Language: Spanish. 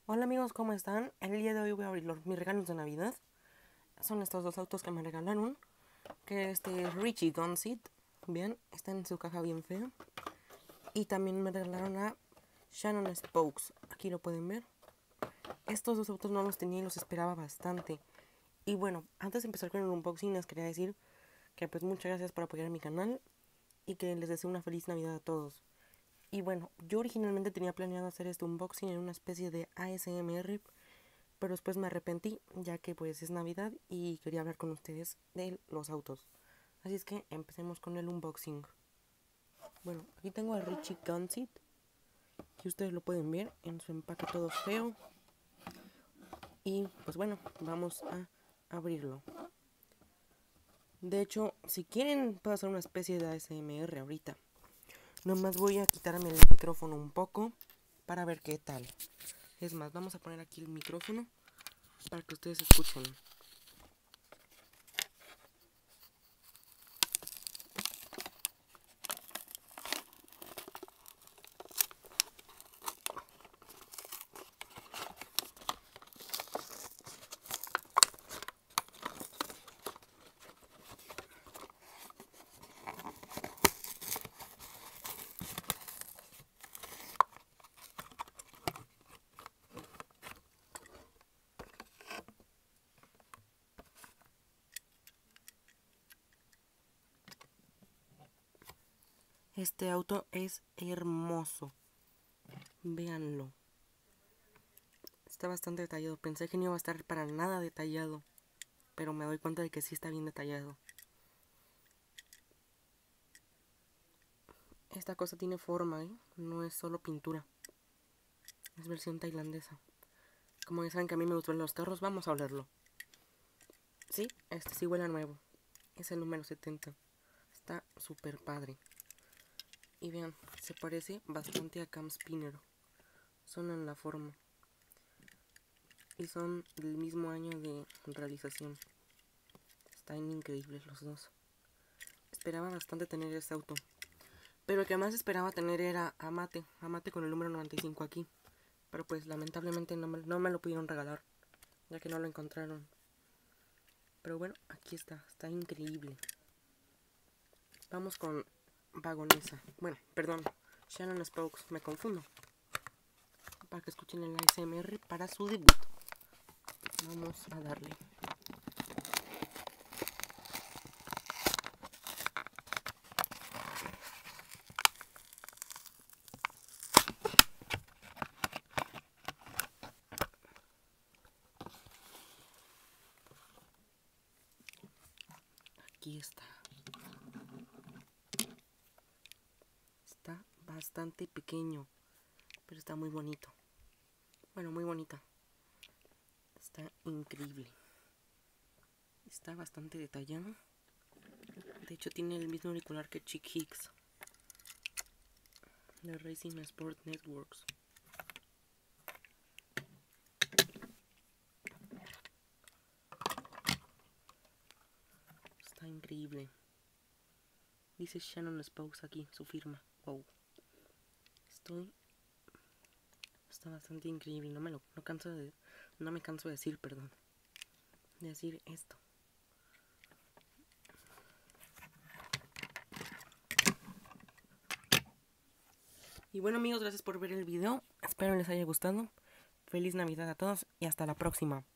Hola amigos, ¿cómo están? El día de hoy voy a abrir mis regalos de Navidad. Son estos dos autos que me regalaron. Que Richie Gunsit. Bien, está en su caja bien fea. Y también me regalaron a Shannon Spokes. Aquí lo pueden ver. Estos dos autos no los tenía y los esperaba bastante. Y bueno, antes de empezar con el unboxing les quería decir que pues muchas gracias por apoyar mi canal. Y que les deseo una feliz Navidad a todos. Y bueno, yo originalmente tenía planeado hacer este unboxing en una especie de ASMR, pero después me arrepentí ya que pues es Navidad y quería hablar con ustedes de los autos. Así es que empecemos con el unboxing. Bueno, aquí tengo a Richie Gunsit, que ustedes lo pueden ver en su empaque todo feo. Y pues bueno, vamos a abrirlo. De hecho, si quieren puedo hacer una especie de ASMR ahorita. Nomás voy a quitarme el micrófono un poco para ver qué tal. Es más, vamos a poner aquí el micrófono para que ustedes escuchen. Este auto es hermoso. Véanlo. Está bastante detallado. Pensé que no iba a estar para nada detallado. Pero me doy cuenta de que sí está bien detallado. Esta cosa tiene forma, ¿eh? No es solo pintura. Es versión tailandesa. Como ya saben que a mí me gustan los carros, vamos a hablarlo. Sí, este sí huele a nuevo. Es el número 70. Está súper padre. Y vean, se parece bastante a Cam Spinner. Son en la forma. Y son del mismo año de realización. Están increíbles los dos. Esperaba bastante tener este auto. Pero el que más esperaba tener era Amate con el número 95 aquí. Pero pues lamentablemente no me lo pudieron regalar, ya que no lo encontraron. Pero bueno, aquí está increíble. Vamos con Vagonesa. Bueno, perdón, Shannon Spokes, me confundo. Para que escuchen el ASMR para su debut. Vamos a darle. Aquí está. Está bastante pequeño, pero está muy bonito. Bueno, muy bonita. Está increíble. Está bastante detallado. De hecho tiene el mismo auricular que Chick Hicks de Racing Sport Networks. Está increíble. Dice Shannon Spokes aquí, su firma. Wow. Está bastante increíble. No me canso de decir, perdón. De decir esto. Y bueno amigos, gracias por ver el video. Espero les haya gustado. Feliz Navidad a todos y hasta la próxima.